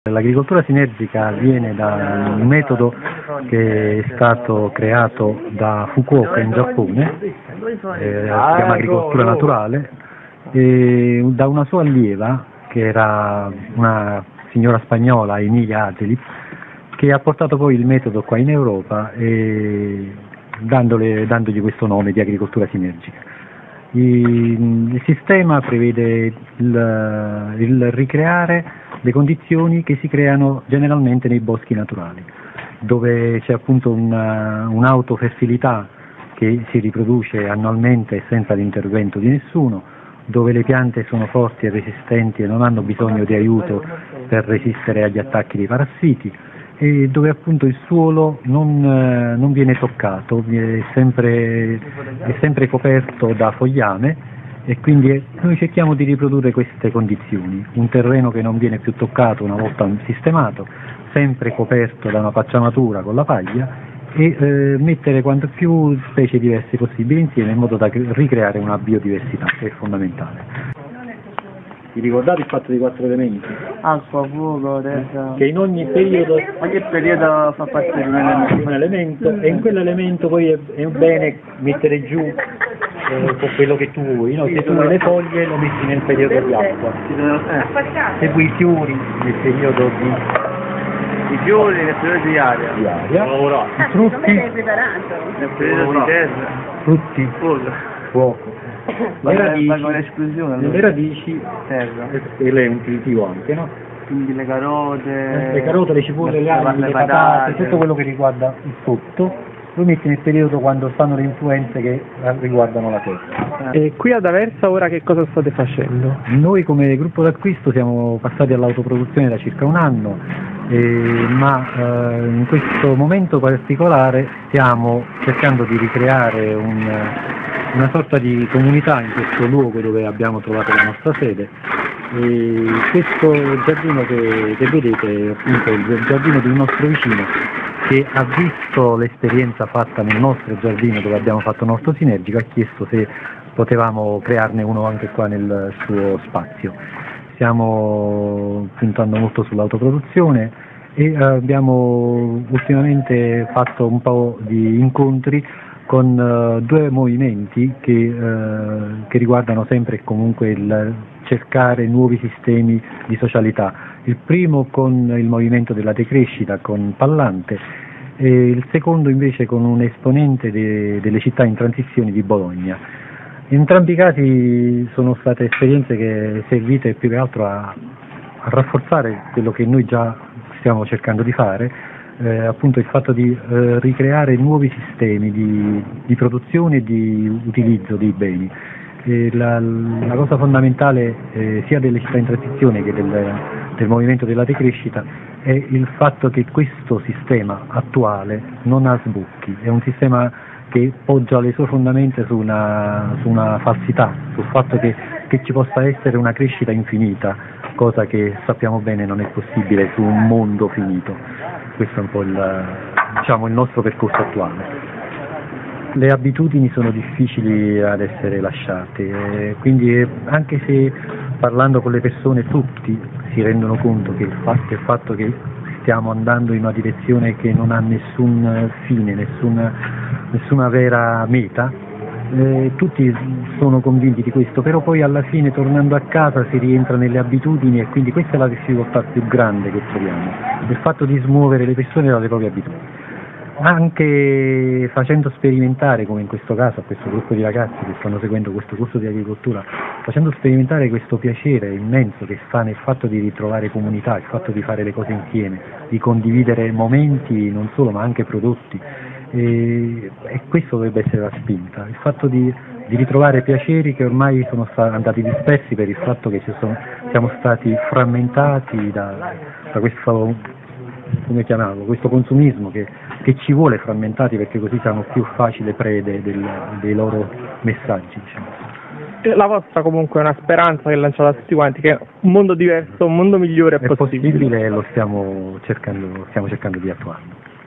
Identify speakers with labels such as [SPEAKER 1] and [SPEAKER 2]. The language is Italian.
[SPEAKER 1] L'agricoltura sinergica viene da un metodo che è stato creato da Fukuoka in Giappone, si chiama agricoltura naturale, e da una sua allieva, che era una signora spagnola, Emilia Ateli, che ha portato poi il metodo qua in Europa dandogli questo nome di agricoltura sinergica. Il sistema prevede il ricreare le condizioni che si creano generalmente nei boschi naturali, dove c'è appunto un'autofertilità che si riproduce annualmente senza l'intervento di nessuno, dove le piante sono forti e resistenti e non hanno bisogno di aiuto per resistere agli attacchi dei parassiti, e dove appunto il suolo non viene toccato, è sempre coperto da fogliame, e quindi noi cerchiamo di riprodurre queste condizioni: un terreno che non viene più toccato una volta sistemato, sempre coperto da una pacciamatura con la paglia, e mettere quanto più specie diverse possibili insieme in modo da ricreare una biodiversità, che è fondamentale. Vi ricordate il fatto dei 4 elementi?
[SPEAKER 2] Acqua, fuoco, terra.
[SPEAKER 1] Che in ogni periodo
[SPEAKER 2] fa parte di un
[SPEAKER 1] elemento, e in quell'elemento poi è bene mettere giù quello che tu vuoi, no? Se tu vuoi le foglie lo metti nel periodo di acqua, se vuoi i fiori nel periodo
[SPEAKER 2] i fiori nel periodo di aria,
[SPEAKER 1] i frutti
[SPEAKER 2] nel periodo di terra,
[SPEAKER 1] frutti, fuoco. Le radici
[SPEAKER 2] terra,
[SPEAKER 1] e lei è un primitivo anche, no?
[SPEAKER 2] quindi le carote,
[SPEAKER 1] le cipolle, le ali, le patate, tutto quello che riguarda il frutto lo metti nel periodo quando stanno le influenze che riguardano la terra.
[SPEAKER 3] E qui ad Aversa ora che cosa state facendo?
[SPEAKER 1] Noi come gruppo d'acquisto siamo passati all'autoproduzione da circa un anno, ma in questo momento particolare stiamo cercando di ricreare una sorta di comunità in questo luogo dove abbiamo trovato la nostra sede. E questo giardino che vedete è appunto il giardino di un nostro vicino, che ha visto l'esperienza fatta nel nostro giardino dove abbiamo fatto l'orto sinergico, ha chiesto se potevamo crearne uno anche qua nel suo spazio. Stiamo puntando molto sull'autoproduzione e abbiamo ultimamente fatto un po' di incontri con 2 movimenti che riguardano sempre e comunque il cercare nuovi sistemi di socialità. Il primo con il movimento della decrescita con Pallante, e il secondo invece con un esponente delle città in transizione di Bologna. In entrambi i casi sono state esperienze che servite più che altro a rafforzare quello che noi già stiamo cercando di fare, appunto il fatto di ricreare nuovi sistemi di produzione e di utilizzo dei beni. La cosa fondamentale sia delle città in transizione che del movimento della decrescita è il fatto che questo sistema attuale non ha sbocchi, è un sistema che poggia le sue fondamenta su una falsità, sul fatto che ci possa essere una crescita infinita, cosa che sappiamo bene non è possibile su un mondo finito. Questo è un po' il nostro percorso attuale. Le abitudini sono difficili ad essere lasciate, quindi anche se parlando con le persone tutti si rendono conto che il fatto che stiamo andando in una direzione che non ha nessun fine, nessuna vera meta, tutti sono convinti di questo, però poi alla fine tornando a casa si rientra nelle abitudini, e quindi questa è la difficoltà più grande che troviamo, il fatto di smuovere le persone dalle proprie abitudini. Anche facendo sperimentare, come in questo caso a questo gruppo di ragazzi che stanno seguendo questo corso di agricoltura, facendo sperimentare questo piacere immenso che sta nel fatto di ritrovare comunità, il fatto di fare le cose insieme, di condividere momenti non solo ma anche prodotti, e questo dovrebbe essere la spinta, il fatto di ritrovare piaceri che ormai sono andati dispersi per il fatto che siamo stati frammentati da questo, come chiamarlo, questo consumismo che ci vuole frammentati, perché così siamo più facile prede dei loro messaggi, diciamo.
[SPEAKER 3] La vostra comunque è una speranza che lanciate a tutti quanti, che un mondo diverso, un mondo migliore è possibile.
[SPEAKER 1] Lo stiamo cercando di attuare.